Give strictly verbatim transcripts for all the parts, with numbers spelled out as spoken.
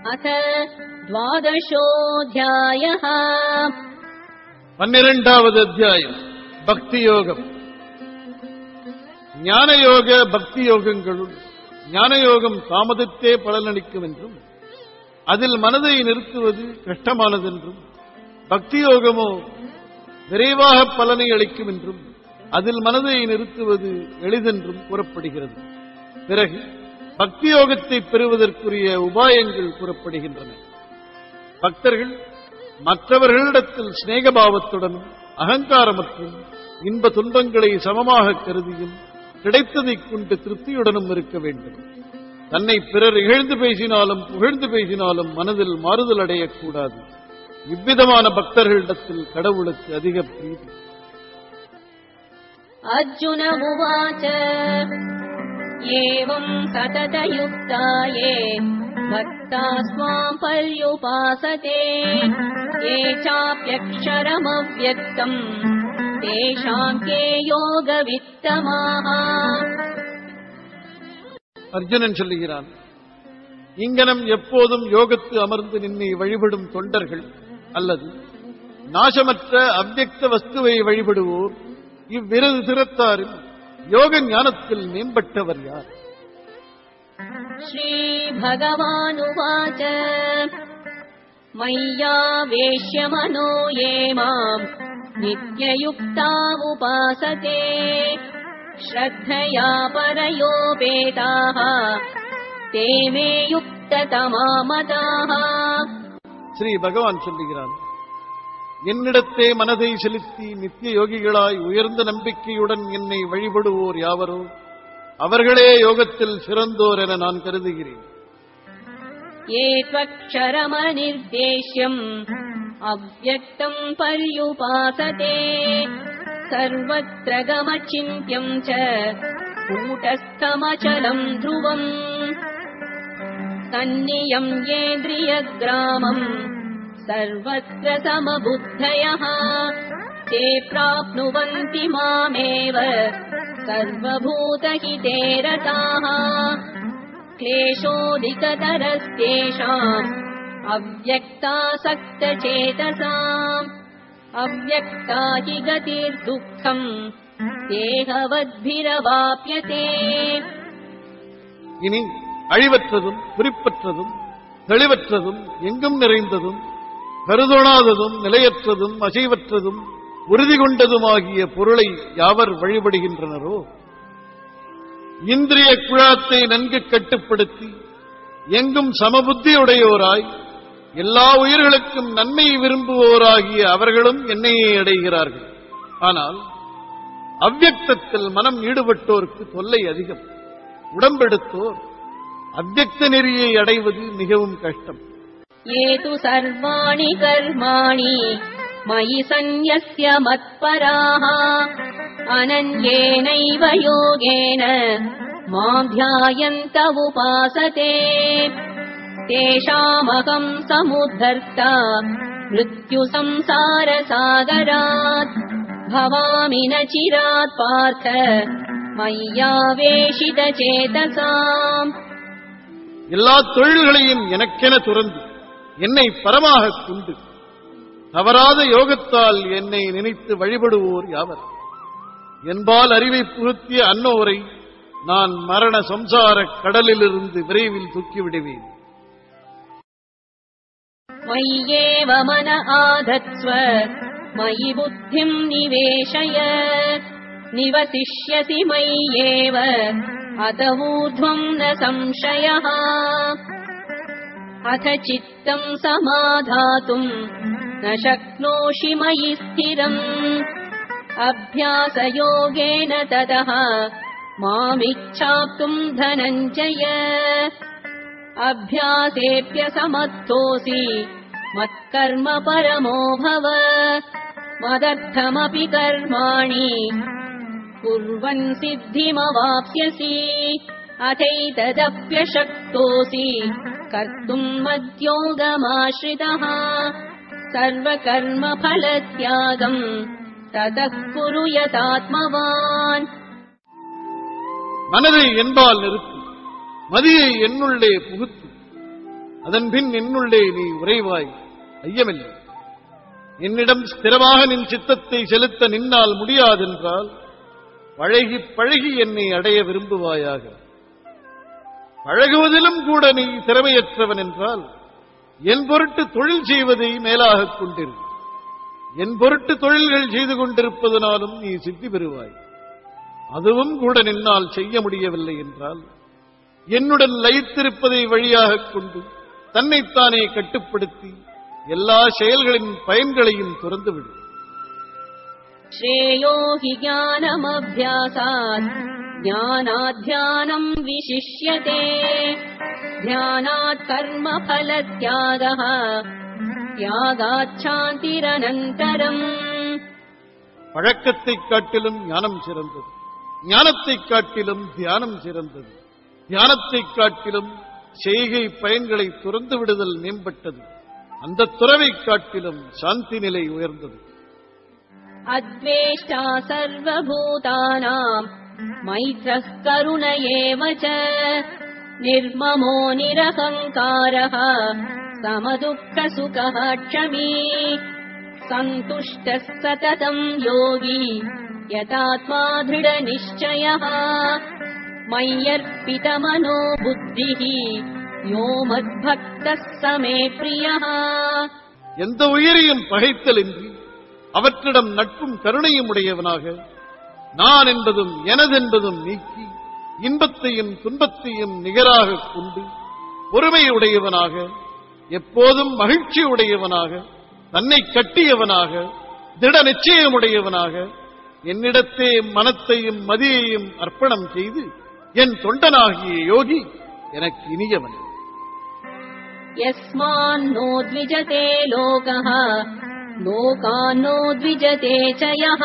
அத த்வாதசோऽध्यायः. பன்னிரண்டாவது அத்தியாயம் பக்தி யோகம். ஞானயோக பக்தி யோகங்களுள் ஞானயோகம் தாமதத்தே பலனளிக்கும் என்றும் அதில் மனதை நிறுத்துவது கஷ்டமானதென்றும், பக்தி யோகமோ விரைவாக பலனை அளிக்கும் என்றும் அதில் மனதை நிறுத்துவது எளிதென்றும் கூறப்படுகிறது. பிறகு பக்தி யோகத்தை பெறுவதற்குரிய உபாயங்கள் கூறப்படுகின்றன. பக்தர்கள் மற்றவர்களிடத்தில் சிநேகபாவத்துடனும் அகங்காரமற்றும் இன்ப துன்பங்களை சமமாக கருதியும் கிடைத்ததைக் கொண்டு திருப்தியுடனும் இருக்க வேண்டும். தன்னை பிறர் இகழ்ந்து பேசினாலும் புகழ்ந்து பேசினாலும் மனதில் மாறுதல் அடையக்கூடாது. இவ்விதமான பக்தர்களிடத்தில் கடவுளுக்கு அதிக பிரீதி. அர்ஜுன உவாச ஏவம் சததயுக்தாயே பக்தா ஸ்வாம் பர்யுபாசதே ஏ சாப்யக்ஷரமவ்யக்தம் தேஷாம் கே யோகவித்தமாஹ. அர்ஜுனன் சொல்லுகிறான், இங்கனம் எப்போதும் யோகத்து அமர்ந்து நின்னை வழிபடும் தொண்டர்கள் அல்லது நாசமற்ற அவ்யக்த வஸ்துவை வழிபடுவோர் இவ்விரது திறத்தாரில் யோக ஞானத்தில் மேம்பட்டவர் யார்? ஸ்ரீ பகவானுவாச மய்யாவேஷ்ய மனோ யே மாம் நித்யயுக்தா உபாசதே ஸ்ரத்தயா பரயோபேதாஹ தே மே யுக்ததமா மதாஹ. ஸ்ரீ பகவான் சொல்லுகிறான், என்னிடத்தே மனதை செலுத்தி நித்திய யோகிகளாய் உயர்ந்த நம்பிக்கையுடன் என்னை வழிபடுவோர் யாவரோ அவர்களே யோகத்தில் சிறந்தோர் என நான் கருதுகிறேன். ஏ த்வக்ஷரமநிர்தேஷ்யம் அவ்யக்தம் பர்யுபாசதே சர்வத்ர கமசிந்த்யம் ச கூடஸ்தமசலம் த்ருவம் தன்னியம் ஏந்திரிய கிராமம் சர்வத்ர சமபுத்தயः தே ப்ராப்னுவந்தி மாமேவ சர்வபூதஹிதே ரதாः க்லேஷோதிகதரஸ்தேஷாம் அவ்யக்தாசக்தசேதசாம் அவ்யக்தா ஹி கதிர்துக்கம் தேகவத்பிரவாப்யதே. இனி அழிவற்றதும் குறிப்பற்றதும் தெளிவற்றதும் எங்கும் நிறைந்ததும் கருதொணாததும் நிலையற்றதும் அசைவற்றதும் உறுதி கொண்டதுமாகிய பொருளை யாவர் வழிபடுகின்றனரோ, இந்திரிய குழாத்தை நன்கு கட்டுப்படுத்தி எங்கும் சமபுத்தியுடையோராய் எல்லா உயிர்களுக்கும் நன்மை விரும்புவோராகிய அவர்களும் என்னையே அடைகிறார்கள். ஆனால் அவ்யக்தத்தில் மனம் ஈடுபட்டோருக்கு தொல்லை அதிகம். உடம்பெடுத்தோர் அவ்யக்த நெறியை அடைவது மிகவும் கஷ்டம். ஏது சர்வாணி கர்மாணி மயி சந்நியஸ்ய மத்பராஹ அனன்யேனைவ யோகேன மாம் த்யாயந்த உபாசதே தேஷாமகம் சமுத்தர்த்தா மிருத்யு சம்சார சாகராத் பவாமி ந சிராத் பார்த்த மய்யாவேஷித சேதசாம். எல்லா தொழில்களையும் எனக்கென துறந்து என்னை பரமாகக் கொண்டு தவறாத யோகத்தால் என்னை நினைத்து வழிபடுவோர் யாவர்? என்பால் அறிவை புகுத்திய அன்னோரை நான் மரண சம்சார கடலிலிருந்து விரைவில் தூக்கிவிடுவேன். மய்யேவ மன ஆதத்ஸ்வ மயி புத்திம் நிவேஷய நிவசிஷ்யசி மய்யேவ அத ஊர்த்வம் ந சம்சயः அத சித்தம் சமாதாதும் ந சக்னோஷி மயி ஸ்திரம் அப்யாசயோகேன ததः மாமிச்சாப்தும் தனஞ்சய அப்யாசேப்ய சமத்தோசி மத்கர்ம பரமோ பவ மதர்த்தமபி கர்மாணி குர்வன் சித்திமவாப்ஸ்யசி அதைததப்யசக்தோசி கர்த்தும் மத்யோகமாஸ்ரிதः சர்வகர்ம ஃபலத்யாகம் ததக் குரு யதாத்மவான். மனதை என்பால் நிறுத்தி மதியை என்னுள்ளே புகுத்து அதன்பின் என்னுள்ளே நீ உறைவாய், ஐயமில்லை. என்னிடம் ஸ்திரமாக நின் சித்தத்தை செலுத்த நின்னால் முடியாதென்றால் பழகி பழகி என்னை அடைய விரும்புவாயாக. பழகுவதிலும் கூட நீ திறமையற்றவன் என்றால் என் பொருட்டு தொழில் செய்வதை மேலாகக் கொண்டிரு. என் பொருட்டு தொழில்கள் செய்து கொண்டிருப்பதனாலும் நீ சித்தி பெறுவாய். அதுவும் கூட நின்னால் செய்ய முடியவில்லை என்றால் என்னுடன் லயித்திருப்பதை வழியாகக் கொண்டு தன்னைத்தானே கட்டுப்படுத்தி எல்லா செயல்களின் பயன்களையும் துறந்துவிடும். ஸ்ரேயோ ஹி ஞானமப்யாசாத் ஞானாத்யானம் விசிஷ்யதே ஞானாத் கர்ம பல தியாகः தியாகாத் சாந்திரனந்தரம். பழக்கத்தைக் காட்டிலும் ஞானம் சிறந்தது, ஞானத்தைக் காட்டிலும் தியானம் சிறந்தது, தியானத்தைக் காட்டிலும் செய்கை பயன்களை துறந்து விடுதல் மேம்பட்டது, அந்த துறவைக் காட்டிலும் சாந்தி நிலை உயர்ந்தது. அத்வேஷ்டா சர்வபூதானாம் மைத்ரः கருண ஏவ ச நிர்மமோ நிரஹங்காரः சமதுக்க சுகः க்ஷமீ சந்துஷ்டः சததம் யோகி யதாத்மா திருட நிச்சயः மய்யர்ப்பித மனோ புத்திः யோ மத்பக்தः சமே பிரியः. எந்த உயிரையும் பகைத்தலின்றி அவற்றிடம் நட்பும் கருணையும் உடையவனாக, நான் என்பதும் எனதென்பதும் நீக்கி இன்பத்தையும் துன்பத்தையும் நிகராகக் கொண்டு பொறுமையுடையவனாக, எப்போதும் மகிழ்ச்சி உடையவனாக, தன்னை கட்டியவனாக, திட நிச்சயமுடையவனாக, என்னிடத்தே மனத்தையும் மதியையும் அர்ப்பணம் செய்து என் தொண்டனாகிய யோகி எனக்கு இனியவன். யஸ்மான்னோ த்விஜதே லோகः லோகான்னோ த்விஜதே ச யः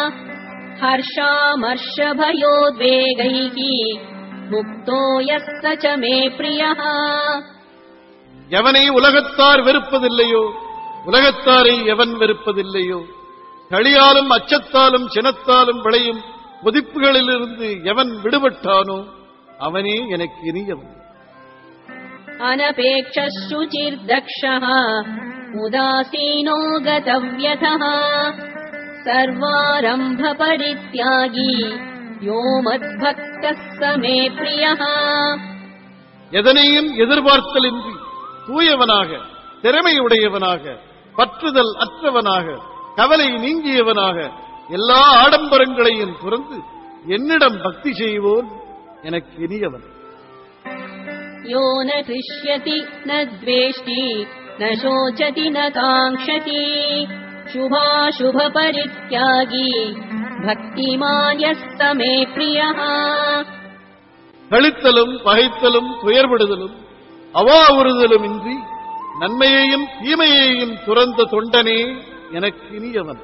ஹர்ஷாமர்ஷபயோத்வேகைः முக்தோ யஸ்ஸ ச மே பிரியः. எவனை உலகத்தார் வெறுப்பதில்லையோ, உலகத்தாரை எவன் வெறுப்பதில்லையோ, களியாலும் அச்சத்தாலும் சினத்தாலும் விளையும் கொதிப்புகளிலிருந்து எவன் விடுபட்டானோ அவனே எனக்கு இனியவன். அனபேக்ஷः சுசிர்தக்ஷः உதாசீனோ கதவ்யதः சர்வாரம்ப பரித்யாகி யோ மத்பக்தः சமே பிரியः. எதனையும் எதிர்பார்த்தலின்றி தூயவனாக, திறமையுடையவனாக, பற்றுதல் அற்றவனாக, கவலை நீங்கியவனாக, எல்லா ஆடம்பரங்களையும் துறந்து என்னிடம் பக்தி செய்வோன் எனக்கு இனியவன். யோ ந ஹ்ருஷ்யதி ந த்வேஷ்டி ந சோசதி ந காங்க்ஷதி சுபாசுப பரித்யாகி பக்திமான் யஸ்ஸ மே பிரியः. கழித்தலும் பகைத்தலும் துயர்படுதலும் அவாவுறுதலும் இன்றி நன்மையையும் தீமையையும் துறந்த தொண்டனே எனக்கு இனியவன்.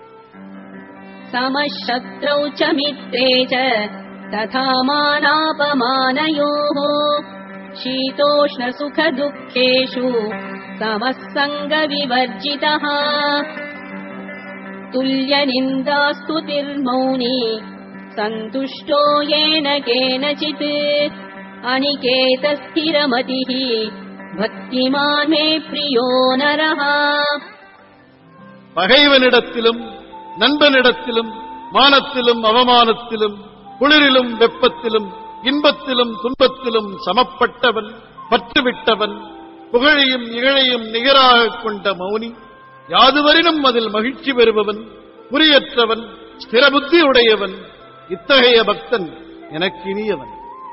சமசத்ரௌ ச மித்ரே ச ததா மானாபமானயோः சீதோஷ்ண சுக துக்கேஷு சமசங்க விவர்ஜிதः துல்ய நிந்தா ஸ்துதிர்மௌனி சந்துஷ்டோ ஏன கேனசித் அனிகேத ஸ்திரமதிः பக்திமான் மே பிரியோ நரः. பகைவனிடத்திலும் நண்பனிடத்திலும் மானத்திலும் அவமானத்திலும் குளிரிலும் வெப்பத்திலும் இன்பத்திலும் துன்பத்திலும் சமப்பட்டவன், பற்றுவிட்டவன், புகழையும் இகழையும் நிகராகக் கொண்ட மௌனி, யாதுவரினும் அதில் மகிழ்ச்சி பெறுபவன், குறியற்றவன், ஸ்திரபுத்தி உடையவன், இத்தகைய பக்தன் எனக்கு இனியவன்.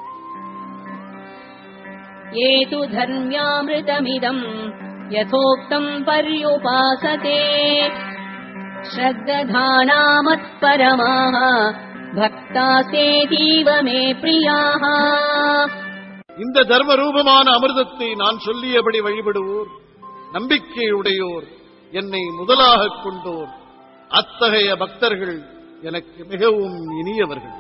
ஏது தர்மியாமிருதமிதம் யதோக்தம் பர்யுபாசதே ஸ்ரத்ததானாமத்பரமாः பக்தாஸ்தேதீவ மே பிரியாः. இந்த தர்ம ரூபமான அமிர்தத்தை நான் சொல்லியபடி வழிபடுவோர், நம்பிக்கையுடையோர், என்னை முதலாகக் கொண்டோர், அத்தகைய பக்தர்கள் எனக்கு மிகவும் இனியவர்கள்.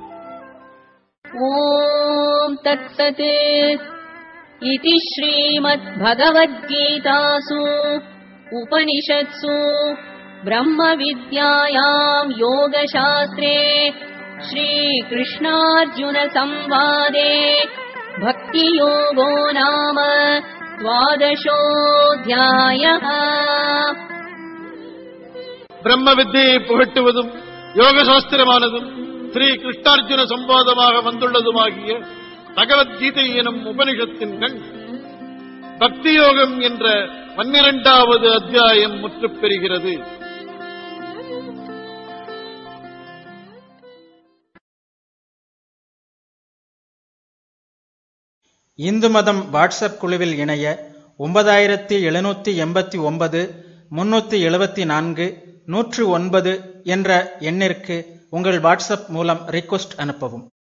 ஓம் தத்சத். இதி ஸ்ரீமத் பகவத்கீதாசு உபனிஷத்சு பிரம்ம வித்யாயாம் யோகசாஸ்திரே ஸ்ரீகிருஷ்ணார்ஜுன சம்வாதே பக்தி யோகோ நாம द्वादशोऽध्यायः। பிரம்ம வித்தியை புகட்டுவதும் யோக சாஸ்திரமானதும் ஸ்ரீ கிருஷ்ணார்ஜுன சம்வாதமாக வந்துள்ளதுமாகிய பகவத்கீதை எனும் உபனிஷத்தின் கண் பக்தி யோகம் என்ற பன்னிரண்டாவது அத்தியாயம் முற்றுப் பெறுகிறது. இந்து மதம் வாட்ஸ்அப் குழுவில் இணைய ஒன்பதாயிரத்தி எழுநூத்தி எண்பத்தி ஒன்பது முன்னூத்தி எழுபத்தி நான்கு நூற்று ஒன்பது என்ற எண்ணிற்கு உங்கள் வாட்ஸ்அப் மூலம் ரிக்வெஸ்ட் அனுப்பவும்.